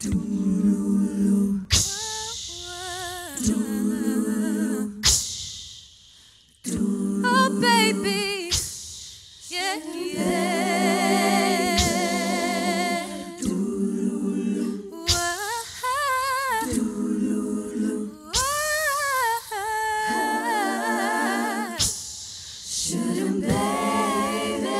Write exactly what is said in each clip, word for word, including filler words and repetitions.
Oh, baby, yeah, yeah. Shouldn't, baby.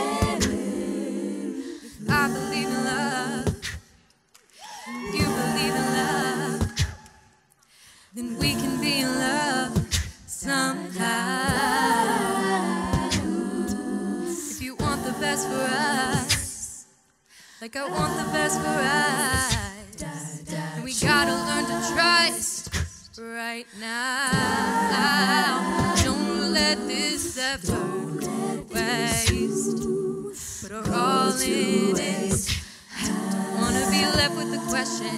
I believe in love. You believe in love. Then we can be in love somehow. If you want the best for us, like I want the best for us, then we gotta learn to trust right now. Don't let this effort waste. Put our all in it. Don't wanna be left with the question,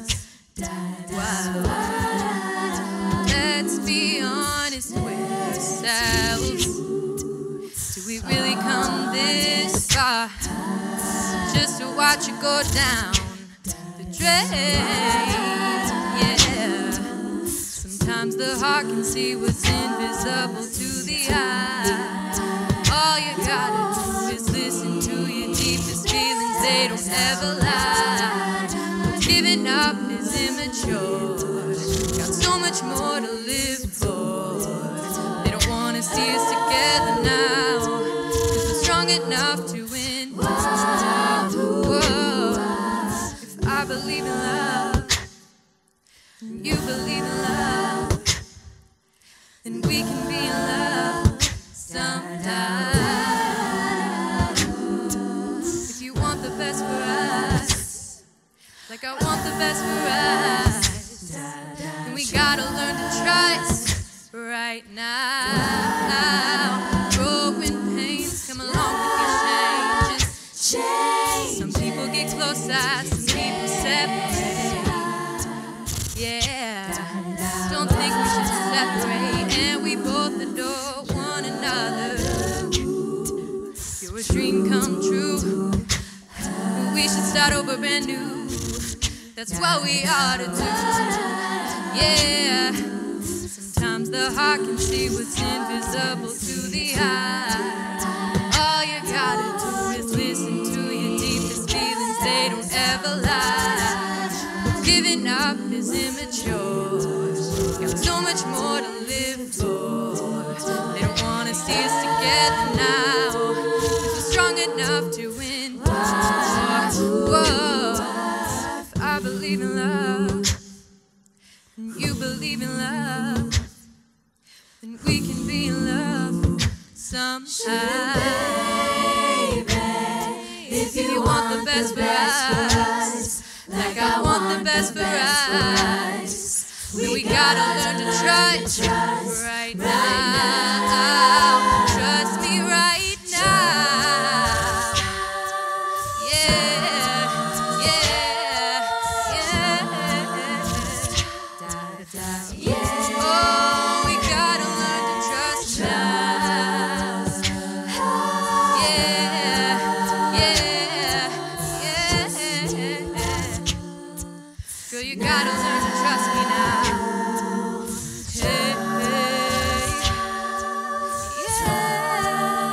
why? Let's be honest with ourselves. Do we really come this far just to watch it go down the drain? Yeah. Sometimes the heart can see what's invisible to the eye. All you gotta do is listen to your deepest feelings, they don't ever lie. But giving up is immature. Got so much more to live for. They don't wanna see us together now, 'cause we're strong enough to win. Whoa. If I believe in love, and you believe in love, then we can be in love sometime. If you want the best for us, like I want the best for us, then we gotta learn to trust right now. Growing pains come along with your changes. Some people get closer, some people separate. Yeah, don't think we should separate, and we both adore one another. You're a dream come true. We should start over brand new. That's what we ought to do. Yeah. Sometimes the heart can see what's invisible to the eye. All you gotta do is listen to your deepest feelings, they don't ever lie. But giving up is immature. Got so much more to live for. They don't wanna see us together now, 'cause we're strong enough to win. Whoa. If I believe in love, and you believe in love, then we can be in love sometime. If you want the best for us, like I want the best for us, then we gotta learn to trust right now. Trust me right now. Yeah, yeah, yeah. Oh, we gotta learn to trust now. Yeah, yeah, yeah. Girl, you gotta learn to trust me now. Hey,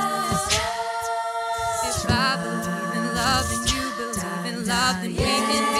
yeah. If I believe in love and you believe in love, then we can